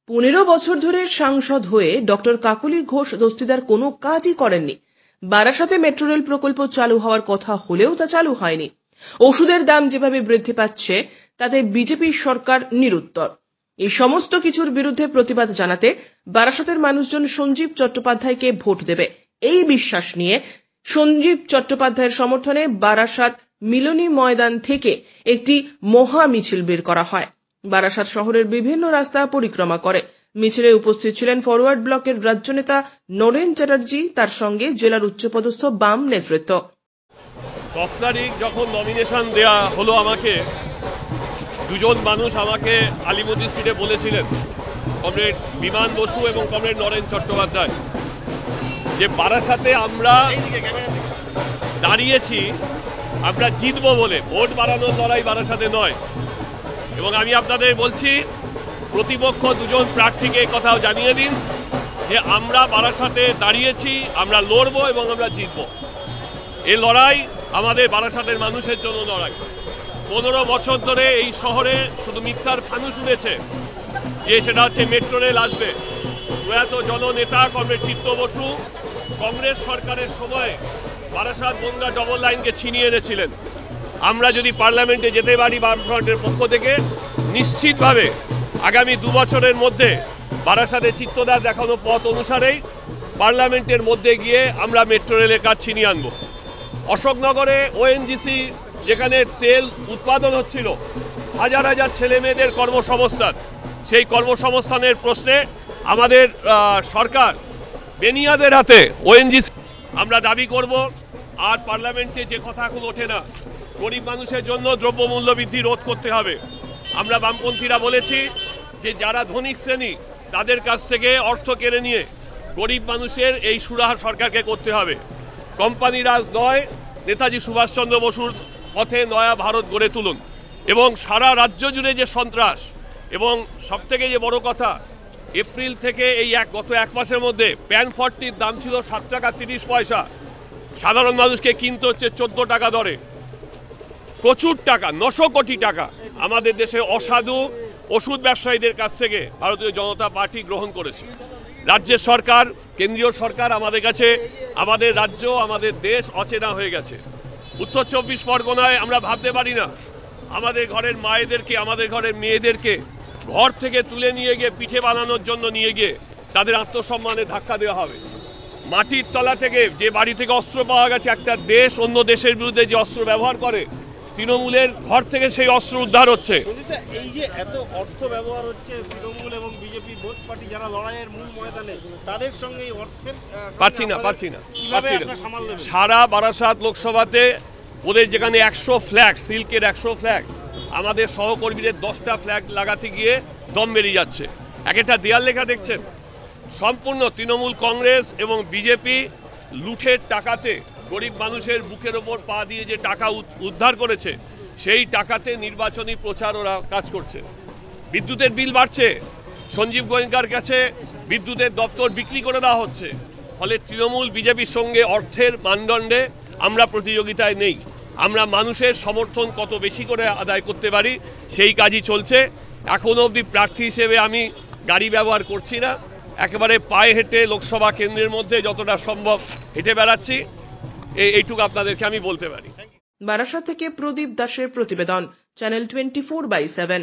15 বছর ধরে সাংসদ হয়ে ডক্টর কাকলি ঘোষ দস্তিদার কোনো কাজই করেননি। বারাসাতে মেট্রো রেল প্রকল্প চালু হওয়ার কথা হলেও তা চালু হয়নি। ওষুধের দাম যেভাবে বৃদ্ধি পাচ্ছে তাতে বিজেপি সরকার নিরুত্তর। এই সমস্ত কিছুর বিরুদ্ধে প্রতিবাদ জানাতে বারাসাতের মানুষজন সঞ্জীব চট্টোপাধ্যায়কে ভোট দেবে এই বিশ্বাস নিয়ে সঞ্জীব চট্টোপাধ্যায়ের সমর্থনে বারাসাত মিলনী ময়দান থেকে একটি মহা মিছিল বের করা হয়। বারাসাত শহরের বিভিন্ন রাস্তা পরিক্রমা করে। মিছিলে উপস্থিত ছিলেন ফরওয়ার্ড ব্লকের রাজ্য নেতা নরেন চ্যাটার্জি, তার সঙ্গে জেলার উচ্চপদস্থ বাম নেতৃত্ব। 10 তারিখ যখন নমিনেশন দেয়া হলো আমাকে, দুজন মানুষ আমাকে আলিমুদ্দিন স্ট্রিটে বলেছিলেন, কমরেড বিমান বসু এবং কমরেড নরেন চট্টোপাধ্যায়, যে বারাসাতে আমরা দাঁড়িয়েছি, আমরা জিতবো বলে। ভোট বাড়ানোর লড়াই বারাসাতে নয়। এবং আমি আপনাদের বলছি, প্রতিপক্ষ দুজন প্রার্থীকে কথাও জানিয়ে দিন যে আমরা বারাসাতে দাঁড়িয়েছি, আমরা লড়বো এবং আমরা জিতবো। এই লড়াই আমাদের বারাসাতের মানুষের জন্য লড়াই। 15 বছর ধরে এই শহরে শুধু মিথ্যার ফানু শুনেছে যে সেটা হচ্ছে মেট্রো রেল আসবে। প্রয়াত জননেতা কমরেড চিত্ত বসু কংগ্রেস সরকারের সময় বারাসাত বনগাঁ ডবল লাইনকে ছিনিয়ে এনেছিলেন। আমরা যদি পার্লামেন্টে যেতে পারি বামফ্রন্টের পক্ষ থেকে, নিশ্চিতভাবে আগামী 2 বছরের মধ্যে বারাসাতে চিত্তদার দেখানো পথ অনুসারেই পার্লামেন্টের মধ্যে গিয়ে আমরা মেট্রো রেলের কাজ ছিনিয়ে আনব। অশোকনগরে ওএনজিসি যেখানে তেল উৎপাদন হচ্ছিল, হাজার হাজার ছেলে মেয়েদের কর্মসংস্থান, সেই কর্মসংস্থানের প্রশ্নে আমাদের সরকার বেনিয়াদের হাতে ওএনজিসি আমরা দাবি করব। আর পার্লামেন্টে যে কথা এখন ওঠে না, গরিব মানুষের জন্য দ্রব্যমূল্য বৃদ্ধি রোধ করতে হবে। আমরা বামপন্থীরা বলেছি যে যারা ধনিক শ্রেণী তাদের কাছ থেকে অর্থ কেড়ে নিয়ে গরিব মানুষের এই সুরাহা সরকারকে করতে হবে। কোম্পানি রাজ নয়, নেতাজি সুভাষচন্দ্র বসুর পথে নয়া ভারত গড়ে তুলুন। এবং সারা রাজ্য জুড়ে যে সন্ত্রাস, এবং সবথেকে যে বড় কথা, এপ্রিল থেকে এই গত 1 মাসের মধ্যে প্যান 40-র দাম ছিল 7 টাকা 30 পয়সা, সাধারণ মানুষকে কিনতে হচ্ছে 14 টাকা দরে। প্রচুর টাকা, 900 কোটি টাকা আমাদের দেশে অসাধু ওষুধ ব্যবসায়ীদের কাছ থেকে ভারতীয় জনতা পার্টি গ্রহণ করেছে। রাজ্যের সরকার, কেন্দ্রীয় সরকার আমাদের কাছে, আমাদের রাজ্য, আমাদের দেশ অচেনা হয়ে গেছে। উত্তর 24 পরগনায় আমরা ভাবতে পারি না আমাদের ঘরের মায়েদেরকে, আমাদের ঘরের মেয়েদেরকে ঘর থেকে তুলে নিয়ে গিয়ে পিঠে বানানোর জন্য নিয়ে গিয়ে তাদের আত্মসম্মানে ধাক্কা দেওয়া হবে। মাটির তলা থেকে যে বাড়ি থেকে অস্ত্র পাওয়া গেছে, একটা দেশ অন্য দেশের বিরুদ্ধে যে অস্ত্র ব্যবহার করে, তৃণমূলের ঘর থেকে সেই অস্ত্র উদ্ধার হচ্ছে। এই যে এত অর্থ ব্যবহার হচ্ছে, তৃণমূল এবং বিজেপি বোধ পার্টি যারা লড়াইয়ের মূল ময়দানে, তাদের সঙ্গে এই অর্থের পাচ্ছি না। সারা বারাসাত লোকসভাতে ওদের যেখানে 100 ফ্ল্যাগ, সিল্কের 100 ফ্ল্যাগ, আমাদের সহকর্মীদের 10টা ফ্ল্যাগ লাগাতে গিয়ে দম বেরিয়ে যাচ্ছে। একটা দেয়াল লেখা দেখছেন, সম্পূর্ণ তৃণমূল, কংগ্রেস এবং বিজেপি লুঠের টাকাতে গরিব মানুষের বুকের ওপর পা দিয়ে যে টাকা উদ্ধার করেছে, সেই টাকাতে নির্বাচনী প্রচার ওরা কাজ করছে। বিদ্যুতের বিল বাড়ছে, সঞ্জীব গোয়েঙ্কার কাছে বিদ্যুতের দপ্তর বিক্রি করে দেওয়া হচ্ছে। ফলে তৃণমূল বিজেপির সঙ্গে অর্থের মানদণ্ডে আমরা প্রতিযোগিতায় নেই। আমরা মানুষের সমর্থন কত বেশি করে আদায় করতে পারি সেই কাজই চলছে। এখনও অবধি প্রার্থী হিসেবে আমি গাড়ি ব্যবহার করছি না, একেবারে পায়ে হেঁটে লোকসভা কেন্দ্রের মধ্যে যতটা সম্ভব হেঁটে বেড়াচ্ছি। এইটুকু আপনাদেরকে আমি বলতে পারি। বারাসাত থেকে প্রদীপ দাসের প্রতিবেদন, চ্যানেল 24/7।